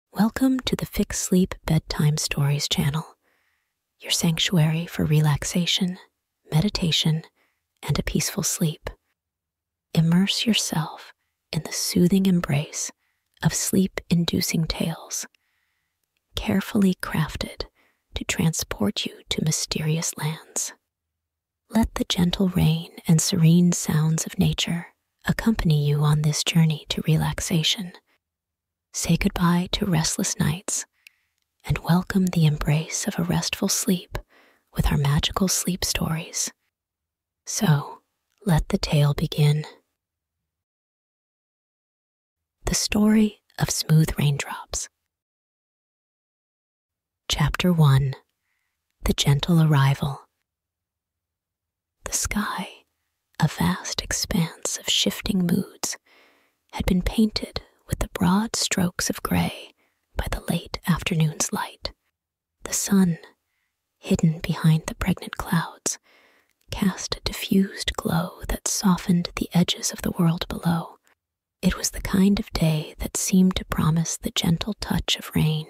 Welcome to the FixSleep Bedtime Stories Channel, your sanctuary for relaxation, meditation, and a peaceful sleep. Immerse yourself in the soothing embrace of sleep-inducing tales, carefully crafted to transport you to mysterious lands. Let the gentle rain and serene sounds of nature accompany you on this journey to relaxation. Say goodbye to restless nights and welcome the embrace of a restful sleep with our magical sleep stories. So, let the tale begin. The Story of Smooth Raindrops. Chapter 1. The Gentle Arrival. The sky, a vast expanse of shifting moods, had been painted with the broad strokes of gray by the late afternoon's light. The sun, hidden behind the pregnant clouds, cast a diffused glow that softened the edges of the world below. It was the kind of day that seemed to promise the gentle touch of rain,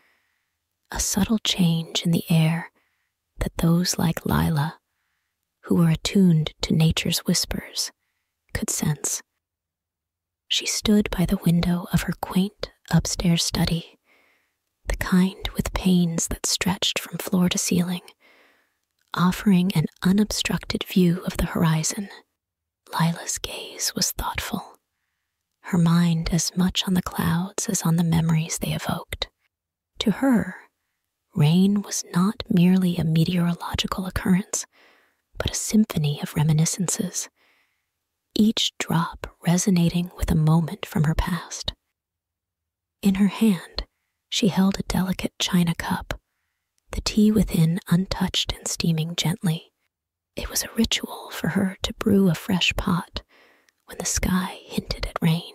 a subtle change in the air that those like Lila, who were attuned to nature's whispers, could sense. She stood by the window of her quaint upstairs study, the kind with panes that stretched from floor to ceiling, offering an unobstructed view of the horizon. Lila's gaze was thoughtful, her mind as much on the clouds as on the memories they evoked. To her, rain was not merely a meteorological occurrence, but a symphony of reminiscences, each drop resonating with a moment from her past. In her hand, she held a delicate china cup, the tea within untouched and steaming gently. It was a ritual for her to brew a fresh pot when the sky hinted at rain,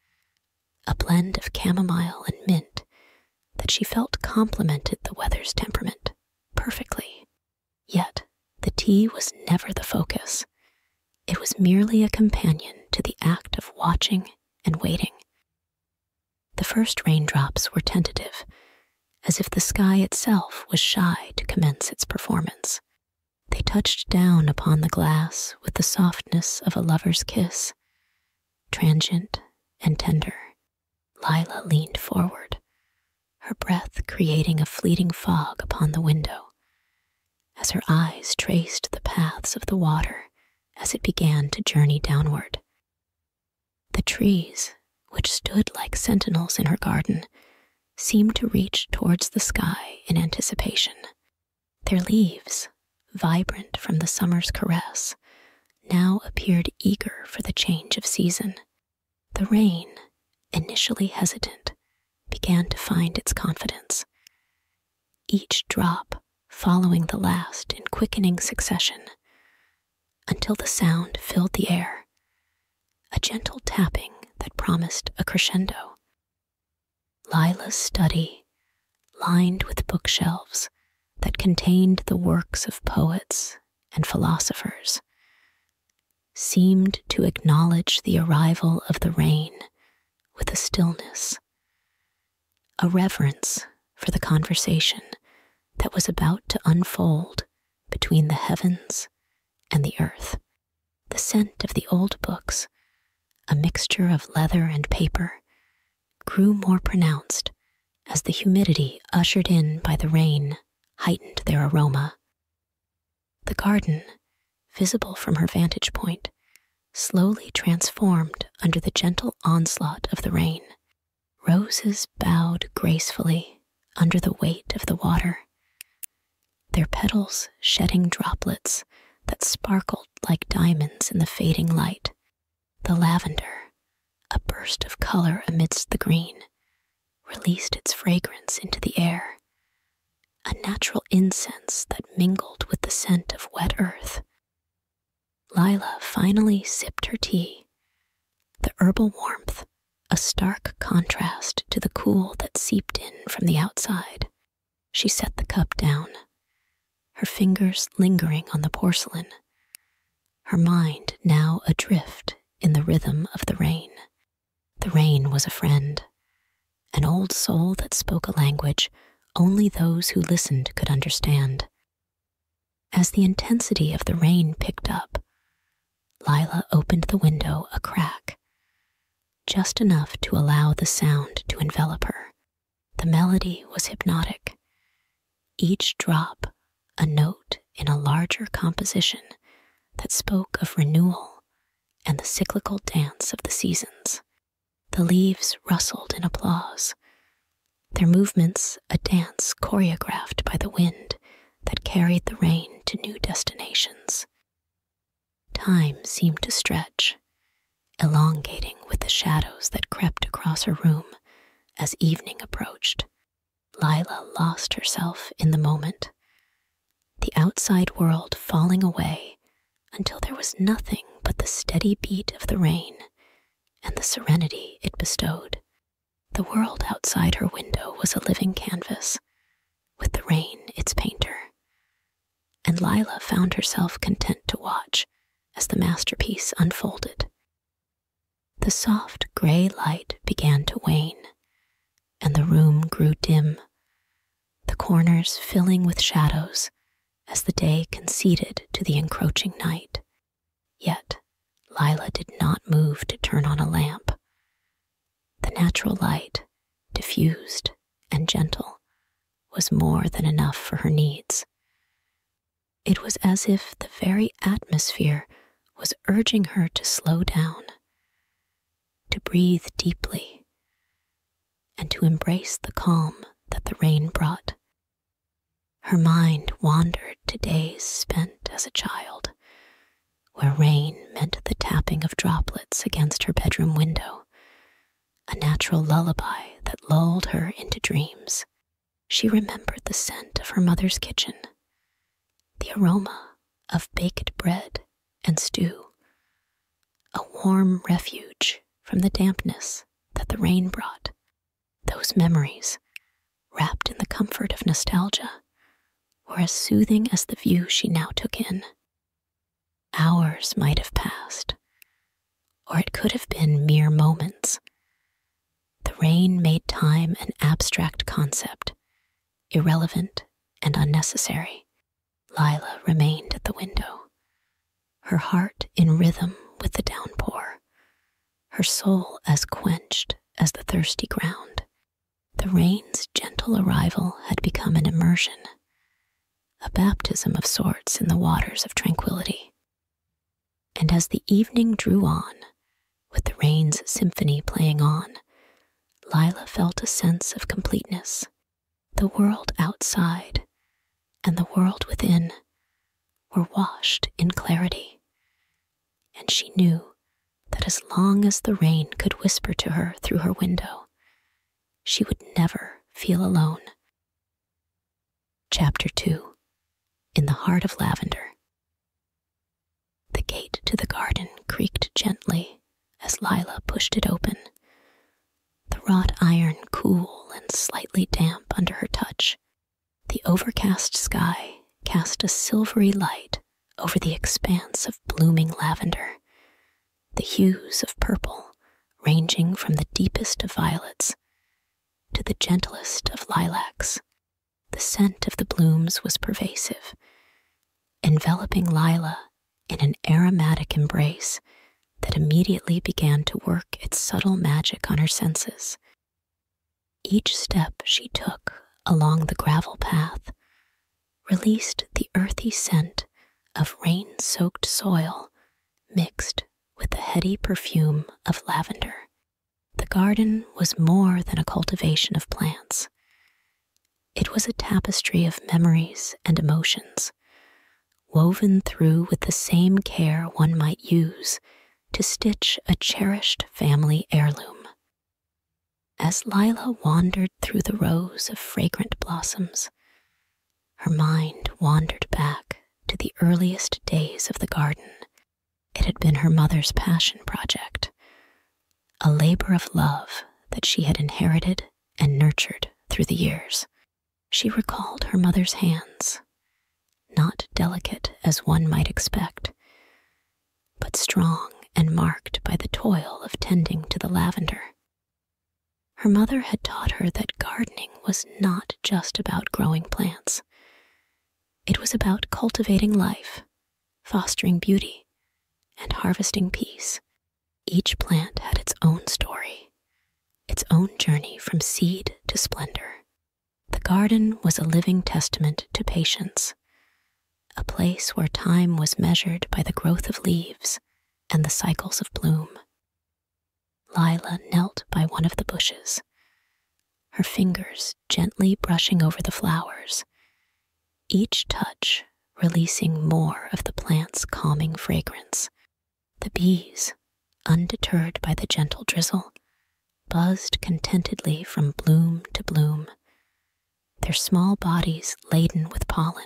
a blend of chamomile and mint that she felt complemented the weather's temperament perfectly. Yet, the tea was never the focus. It was merely a companion to the act of watching and waiting. The first raindrops were tentative, as if the sky itself was shy to commence its performance. They touched down upon the glass with the softness of a lover's kiss, transient and tender. Lila leaned forward, her breath creating a fleeting fog upon the window, as her eyes traced the paths of the water as it began to journey downward. The trees, which stood like sentinels in her garden, seemed to reach towards the sky in anticipation. Their leaves, vibrant from the summer's caress, now appeared eager for the change of season. The rain, initially hesitant, began to find its confidence, each drop following the last in quickening succession, until the sound filled the air, a gentle tapping that promised a crescendo. Lila's study, lined with bookshelves that contained the works of poets and philosophers, seemed to acknowledge the arrival of the rain with a stillness, a reverence for the conversation that was about to unfold between the heavens and the earth. The scent of the old books, a mixture of leather and paper, grew more pronounced as the humidity ushered in by the rain heightened their aroma. The garden, visible from her vantage point, slowly transformed under the gentle onslaught of the rain. Roses bowed gracefully under the weight of the water, their petals shedding droplets that sparkled like diamonds in the fading light. The lavender, a burst of color amidst the green, released its fragrance into the air, a natural incense that mingled with the scent of wet earth. Lila finally sipped her tea, the herbal warmth a stark contrast to the cool that seeped in from the outside. She set the cup down, her fingers lingering on the porcelain, her mind now adrift in the rhythm of the rain. The rain was a friend, an old soul that spoke a language only those who listened could understand. As the intensity of the rain picked up, Lila opened the window a crack, just enough to allow the sound to envelop her. The melody was hypnotic, each drop a note in a larger composition that spoke of renewal and the cyclical dance of the seasons. The leaves rustled in applause, their movements a dance choreographed by the wind that carried the rain to new destinations. Time seemed to stretch, elongating with the shadows that crept across her room as evening approached. Lila lost herself in the moment, the outside world falling away until there was nothing but the steady beat of the rain and the serenity it bestowed. The world outside her window was a living canvas, with the rain its painter, and Lila found herself content to watch as the masterpiece unfolded. The soft gray light began to wane, and the room grew dim, the corners filling with shadows as the day conceded to the encroaching night. Yet Lila did not move to turn on a lamp. The natural light, diffused and gentle, was more than enough for her needs. It was as if the very atmosphere was urging her to slow down, to breathe deeply, and to embrace the calm that the rain brought. Her mind wandered to days spent as a child, where rain meant the tapping of droplets against her bedroom window, a natural lullaby that lulled her into dreams. She remembered the scent of her mother's kitchen, the aroma of baked bread and stew, a warm refuge from the dampness that the rain brought. Those memories, wrapped in the comfort of nostalgia, were as soothing as the view she now took in. Hours might have passed, or it could have been mere moments. The rain made time an abstract concept, irrelevant and unnecessary. Lila remained at the window, her heart in rhythm with the downpour, her soul as quenched as the thirsty ground. The rain's gentle arrival had become an immersion, a baptism of sorts in the waters of tranquility. And as the evening drew on, with the rain's symphony playing on, Lila felt a sense of completeness. The world outside and the world within were washed in clarity, and she knew that as long as the rain could whisper to her through her window, she would never feel alone. Chapter 2. In the Heart of Lavender. The gate to the garden creaked gently as Lila pushed it open, the wrought iron cool and slightly damp under her touch. The overcast sky cast a silvery light over the expanse of blooming lavender, the hues of purple ranging from the deepest of violets to the gentlest of lilacs. The scent of the blooms was pervasive, enveloping Lila in an aromatic embrace that immediately began to work its subtle magic on her senses. Each step she took along the gravel path released the earthy scent of rain-soaked soil mixed with the heady perfume of lavender. The garden was more than a cultivation of plants. It was a tapestry of memories and emotions, woven through with the same care one might use to stitch a cherished family heirloom. As Lila wandered through the rows of fragrant blossoms, her mind wandered back to the earliest days of the garden. It had been her mother's passion project, a labor of love that she had inherited and nurtured through the years. She recalled her mother's hands, not delicate as one might expect, but strong and marked by the toil of tending to the lavender. Her mother had taught her that gardening was not just about growing plants. It was about cultivating life, fostering beauty, and harvesting peace. Each plant had its own story, its own journey from seed to splendor. The garden was a living testament to patience, a place where time was measured by the growth of leaves and the cycles of bloom. Lila knelt by one of the bushes, her fingers gently brushing over the flowers, each touch releasing more of the plant's calming fragrance. The bees, undeterred by the gentle drizzle, buzzed contentedly from bloom to bloom, their small bodies laden with pollen.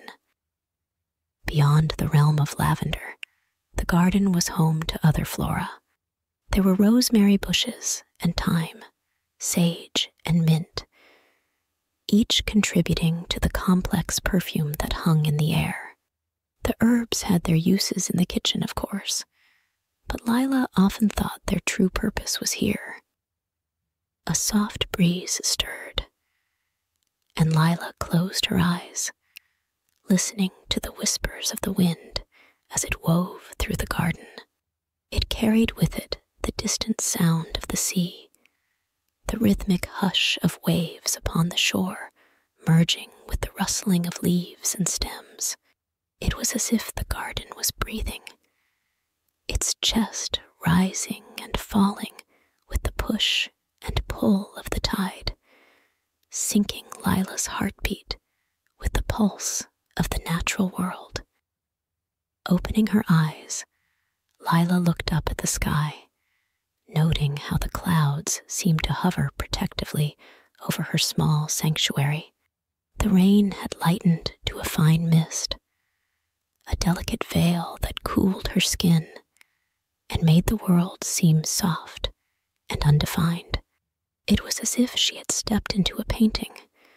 Beyond the realm of lavender, the garden was home to other flora. There were rosemary bushes and thyme, sage and mint, each contributing to the complex perfume that hung in the air. The herbs had their uses in the kitchen, of course, but Lila often thought their true purpose was here. A soft breeze stirred, and Lila closed her eyes, listening to the whispers of the wind as it wove through the garden. It carried with it the distant sound of the sea, the rhythmic hush of waves upon the shore, merging with the rustling of leaves and stems. It was as if the garden was breathing, its chest rising and falling with the push and pull of the tide, syncing Lila's heartbeat with the pulse of the natural world. Opening her eyes, Lila looked up at the sky, noting how the clouds seemed to hover protectively over her small sanctuary. The rain had lightened to a fine mist, a delicate veil that cooled her skin and made the world seem soft and undefined. It was as if she had stepped into a painting,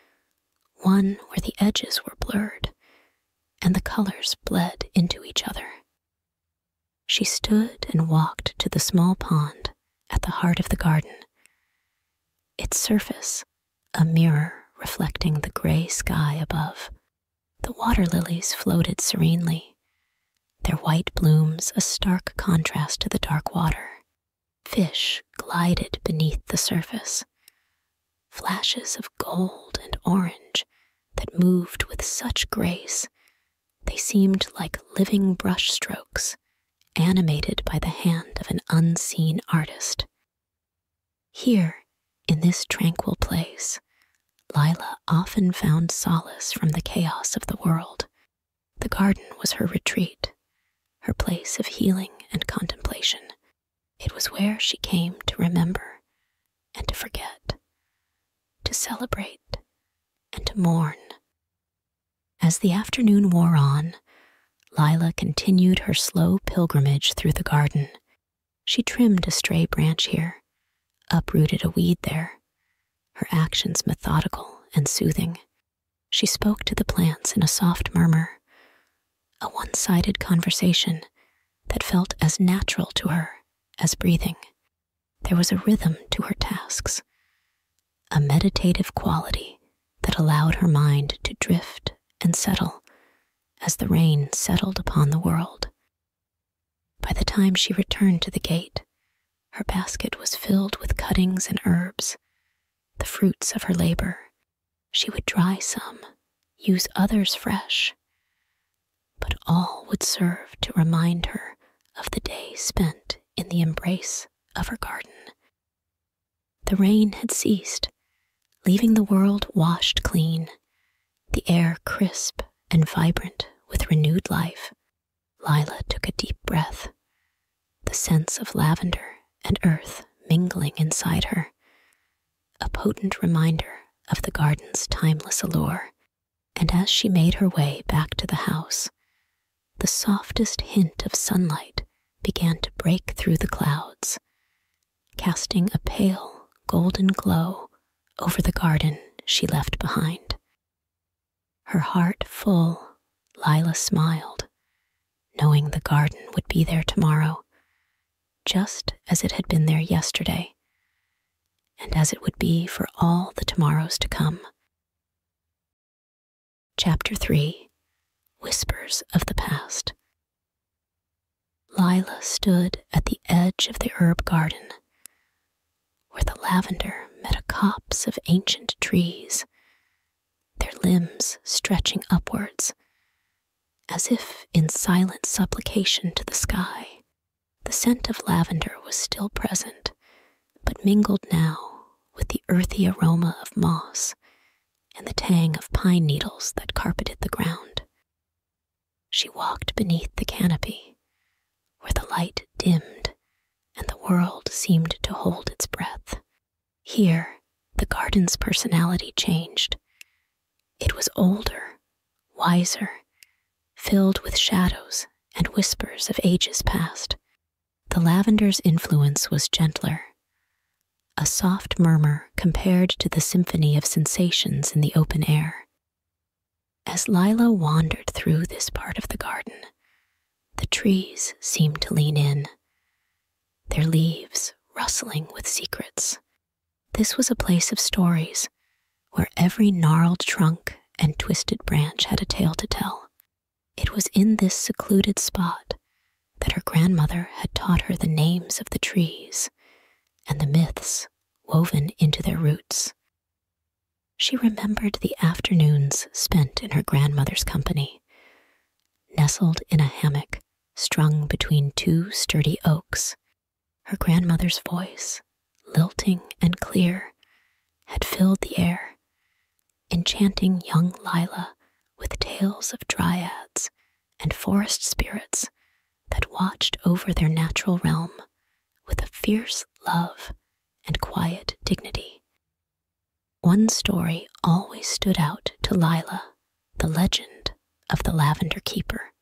one where the edges were blurred and the colors bled into each other. She stood and walked to the small pond at the heart of the garden, its surface a mirror reflecting the gray sky above. The water lilies floated serenely, their white blooms a stark contrast to the dark water. Fish glided beneath the surface, flashes of gold and orange that moved with such grace they seemed like living brush strokes animated by the hand of an unseen artist. Here, in this tranquil place, Lila often found solace from the chaos of the world. The garden was her retreat, her place of healing and contemplation. It was where she came to remember and to forget, to celebrate and to mourn. As the afternoon wore on, Lila continued her slow pilgrimage through the garden. She trimmed a stray branch here, uprooted a weed there, her actions methodical and soothing. She spoke to the plants in a soft murmur, a one-sided conversation that felt as natural to her as breathing. There was a rhythm to her tasks, a meditative quality that allowed her mind to drift and settle as the rain settled upon the world. By the time she returned to the gate, her basket was filled with cuttings and herbs, the fruits of her labor. She would dry some, use others fresh, but all would serve to remind her of the day spent in the embrace of her garden. The rain had ceased, leaving the world washed clean, the air crisp and vibrant with renewed life. Lila took a deep breath, the scents of lavender and earth mingling inside her, a potent reminder of the garden's timeless allure. And as she made her way back to the house, the softest hint of sunlight began to break through the clouds, casting a pale golden glow over the garden she left behind. Her heart full, Lila smiled, knowing the garden would be there tomorrow, just as it had been there yesterday, and as it would be for all the tomorrows to come. Chapter 3. Whispers of the Past. Lila stood at the edge of the herb garden, where the lavender met a copse of ancient trees, their limbs stretching upwards, as if in silent supplication to the sky. The scent of lavender was still present, but mingled now with the earthy aroma of moss and the tang of pine needles that carpeted the ground. She walked beneath the canopy, where the light dimmed and the world seemed to hold its breath. Here, the garden's personality changed. It was older, wiser, filled with shadows and whispers of ages past. The lavender's influence was gentler, a soft murmur compared to the symphony of sensations in the open air. As Lila wandered through this part of the garden, the trees seemed to lean in, their leaves rustling with secrets. This was a place of stories, where every gnarled trunk and twisted branch had a tale to tell. It was in this secluded spot that her grandmother had taught her the names of the trees and the myths woven into their roots. She remembered the afternoons spent in her grandmother's company, nestled in a hammock strung between two sturdy oaks. Her grandmother's voice, lilting and clear, had filled the air, enchanting young Lila with tales of dryads and forest spirits that watched over their natural realm with a fierce love and quiet dignity. One story always stood out to Lila, the legend of the Lavender Keeper,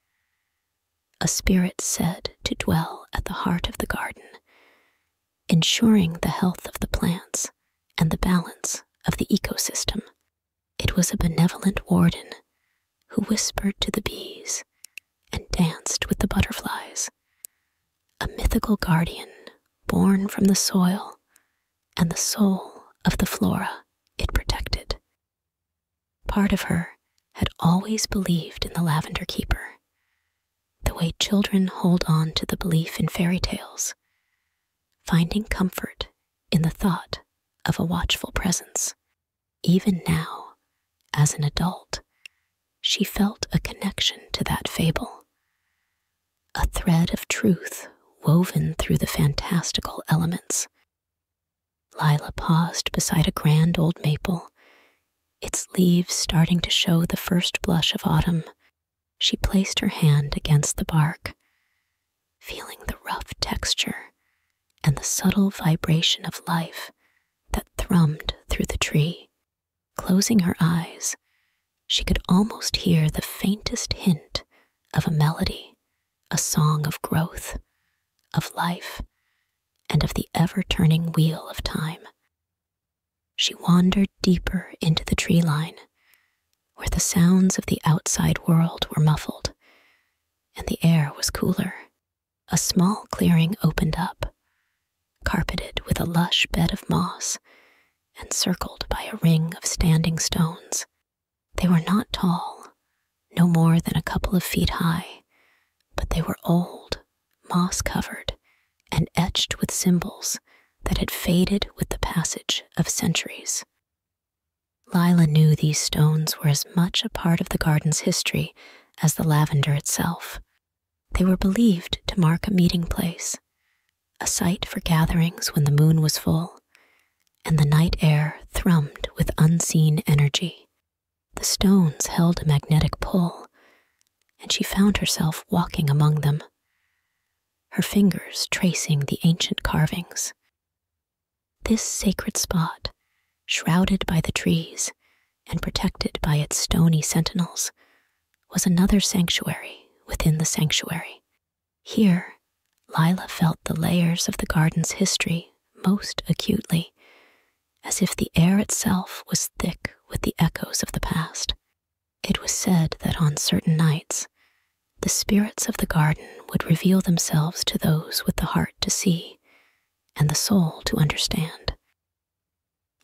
a spirit said to dwell at the heart of the garden, ensuring the health of the plants and the balance of the ecosystem. It was a benevolent warden who whispered to the bees and danced with the butterflies, a mythical guardian born from the soil and the soul of the flora it protected. Part of her had always believed in the Lavender Keeper, the way children hold on to the belief in fairy tales, finding comfort in the thought of a watchful presence. Even now, as an adult, she felt a connection to that fable, a thread of truth woven through the fantastical elements. Lila paused beside a grand old maple, its leaves starting to show the first blush of autumn. She placed her hand against the bark, feeling the rough texture and the subtle vibration of life that thrummed through the tree. Closing her eyes, she could almost hear the faintest hint of a melody, a song of growth, of life, and of the ever-turning wheel of time. She wandered deeper into the tree line, where the sounds of the outside world were muffled, and the air was cooler. A small clearing opened up, carpeted with a lush bed of moss, and circled by a ring of standing stones. They were not tall, no more than a couple of feet high, but they were old, moss-covered, and etched with symbols that had faded with the passage of centuries. Lila knew these stones were as much a part of the garden's history as the lavender itself. They were believed to mark a meeting place, a site for gatherings when the moon was full, and the night air thrummed with unseen energy. The stones held a magnetic pull, and she found herself walking among them, her fingers tracing the ancient carvings. This sacred spot, shrouded by the trees and protected by its stony sentinels, was another sanctuary within the sanctuary. Here, Lila felt the layers of the garden's history most acutely, as if the air itself was thick with the echoes of the past. It was said that on certain nights, the spirits of the garden would reveal themselves to those with the heart to see and the soul to understand.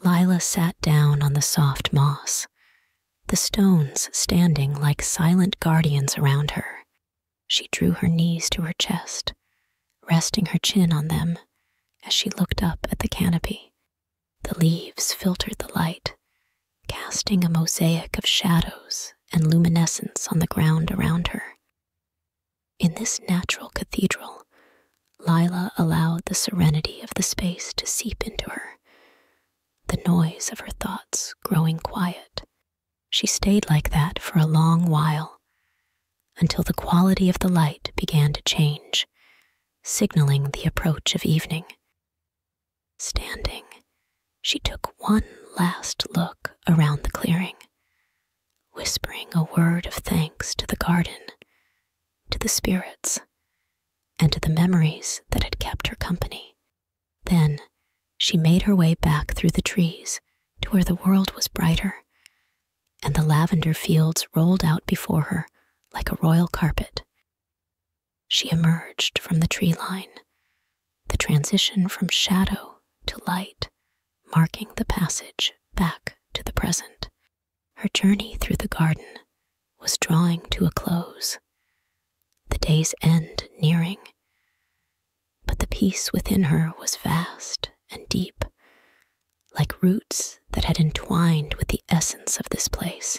Lila sat down on the soft moss, the stones standing like silent guardians around her. She drew her knees to her chest, resting her chin on them as she looked up at the canopy. The leaves filtered the light, casting a mosaic of shadows and luminescence on the ground around her. In this natural cathedral, Lila allowed the serenity of the space to seep into her, the noise of her thoughts growing quiet. She stayed like that for a long while, until the quality of the light began to change, signaling the approach of evening. Standing, she took one last look around the clearing, whispering a word of thanks to the garden, to the spirits, and to the memories that had kept her company. Then she made her way back through the trees to where the world was brighter, and the lavender fields rolled out before her like a royal carpet. She emerged from the tree line, the transition from shadow to light, marking the passage back to the present. Her journey through the garden was drawing to a close, the day's end nearing, but the peace within her was vast and deep, like roots that had entwined with the essence of this place.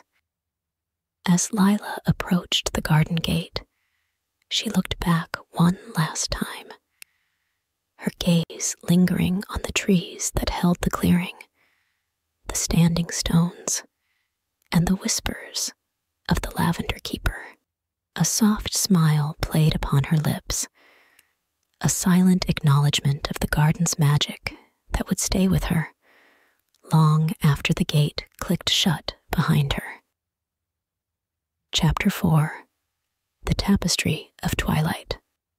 As Lila approached the garden gate, she looked back one last time, her gaze lingering on the trees that held the clearing, the standing stones, and the whispers of the lavender keeper. A soft smile played upon her lips, a silent acknowledgement of the garden's magic that would stay with her long after the gate clicked shut behind her. Chapter 4: The Tapestry of Twilight.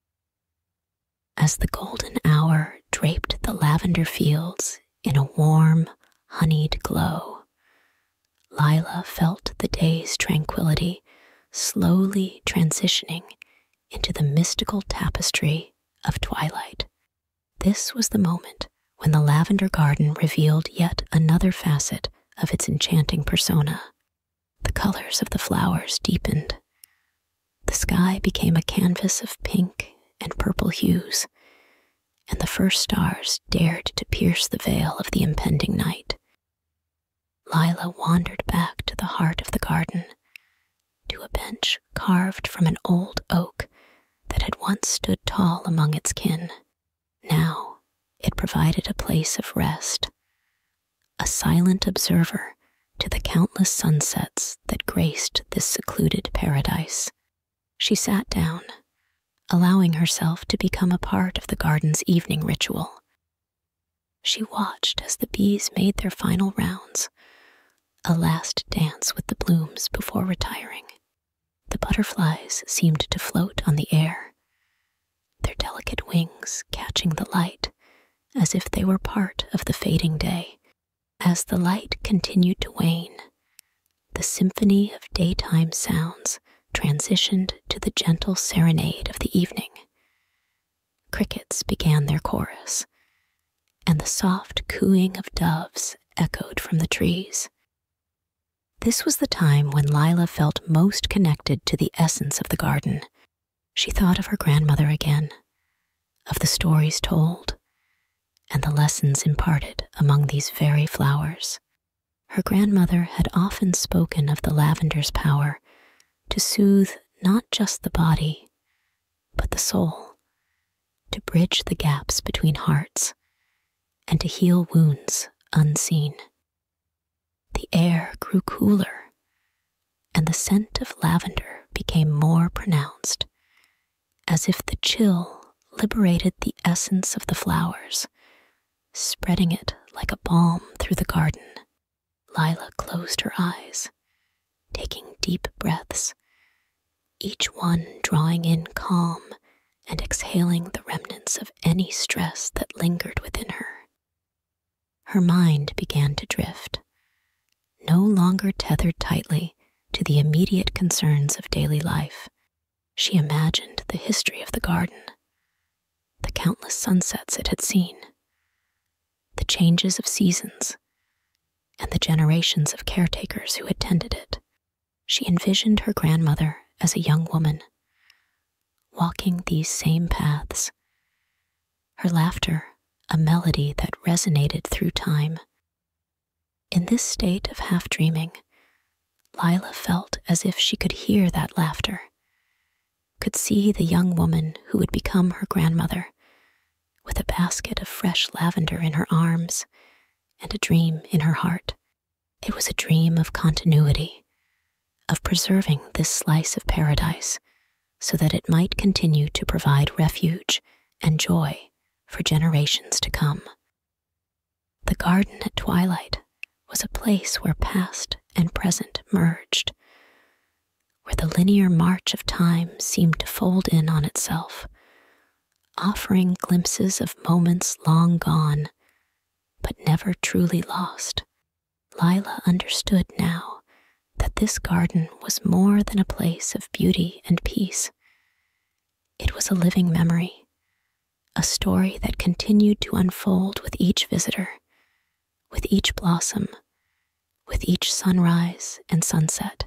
As the golden hour draped the lavender fields in a warm, honeyed glow, Lila felt the day's tranquility slowly transitioning into the mystical tapestry of twilight. This was the moment when the lavender garden revealed yet another facet of its enchanting persona. The colors of the flowers deepened. The sky became a canvas of pink and purple hues, and the first stars dared to pierce the veil of the impending night. Lila wandered back to the heart of the garden, to a bench carved from an old oak that had once stood tall among its kin. Now it provided a place of rest, a silent observer to the countless sunsets that graced this secluded paradise. She sat down, allowing herself to become a part of the garden's evening ritual. She watched as the bees made their final rounds, a last dance with the blooms before retiring. The butterflies seemed to float on the air, their delicate wings catching the light as if they were part of the fading day. As the light continued to wane, the symphony of daytime sounds transitioned to the gentle serenade of the evening. Crickets began their chorus, and the soft cooing of doves echoed from the trees. This was the time when Lila felt most connected to the essence of the garden. She thought of her grandmother again, of the stories told, and the lessons imparted among these very flowers. Her grandmother had often spoken of the lavender's power to soothe not just the body, but the soul, to bridge the gaps between hearts, and to heal wounds unseen. The air grew cooler, and the scent of lavender became more pronounced, as if the chill liberated the essence of the flowers, spreading it like a balm through the garden. Lila closed her eyes, taking deep breaths, each one drawing in calm and exhaling the remnants of any stress that lingered within her. Her mind began to drift, no longer tethered tightly to the immediate concerns of daily life. She imagined the history of the garden, the countless sunsets it had seen, the changes of seasons, and the generations of caretakers who had tended it. She envisioned her grandmother as a young woman, walking these same paths, her laughter a melody that resonated through time. In this state of half-dreaming, Lila felt as if she could hear that laughter, could see the young woman who would become her grandmother, with a basket of fresh lavender in her arms and a dream in her heart. It was a dream of continuity, of preserving this slice of paradise so that it might continue to provide refuge and joy for generations to come. The garden at twilight was a place where past and present merged, where the linear march of time seemed to fold in on itself, offering glimpses of moments long gone, but never truly lost. Lila understood now that this garden was more than a place of beauty and peace. It was a living memory, a story that continued to unfold with each visitor, with each blossom, with each sunrise and sunset.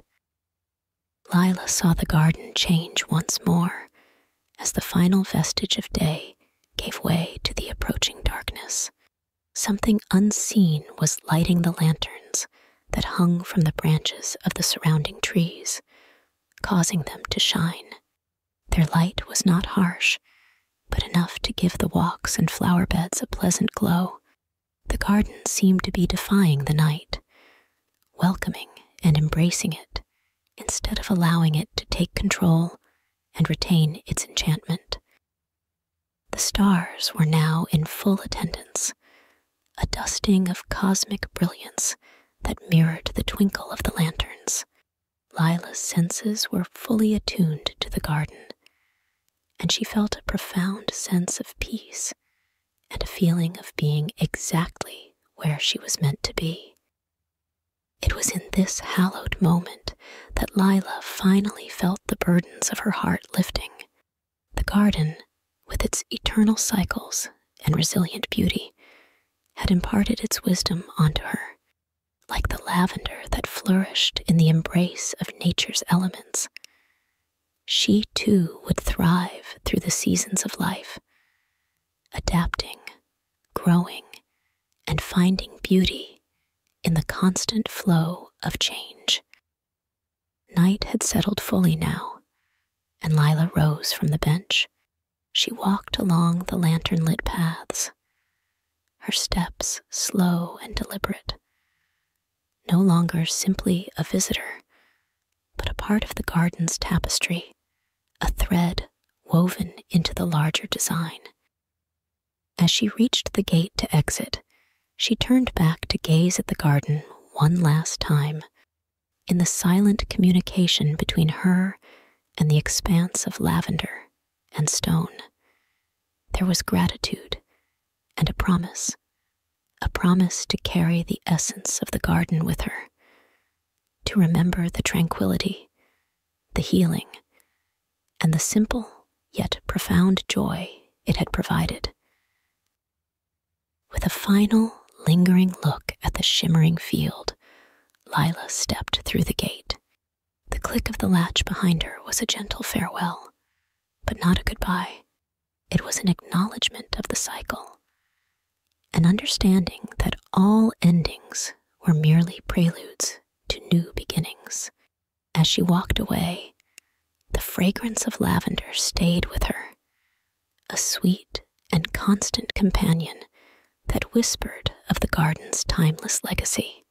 Lila saw the garden change once more as the final vestige of day gave way to the approaching darkness. Something unseen was lighting the lanterns that hung from the branches of the surrounding trees, causing them to shine. Their light was not harsh, but enough to give the walks and flower beds a pleasant glow. The garden seemed to be defying the night, welcoming and embracing it, instead of allowing it to take control and retain its enchantment. The stars were now in full attendance, a dusting of cosmic brilliance that mirrored the twinkle of the lanterns. Lila's senses were fully attuned to the garden, and she felt a profound sense of peace and a feeling of being exactly where she was meant to be. It was in this hallowed moment that Lila finally felt the burdens of her heart lifting. The garden, with its eternal cycles and resilient beauty, had imparted its wisdom onto her, like the lavender that flourished in the embrace of nature's elements. She too would thrive through the seasons of life, adapting, growing, and finding beauty in the constant flow of change. Night had settled fully now, and Lila rose from the bench. She walked along the lantern-lit paths, her steps slow and deliberate, no longer simply a visitor, but a part of the garden's tapestry, a thread woven into the larger design. As she reached the gate to exit, she turned back to gaze at the garden one last time. In the silent communication between her and the expanse of lavender and stone, there was gratitude and a promise to carry the essence of the garden with her, to remember the tranquility, the healing, and the simple yet profound joy it had provided. With a final, lingering look at the shimmering field, Lila stepped through the gate. The click of the latch behind her was a gentle farewell, but not a goodbye. It was an acknowledgement of the cycle, an understanding that all endings were merely preludes to new beginnings. As she walked away, the fragrance of lavender stayed with her, a sweet and constant companion that whispered of the garden's timeless legacy.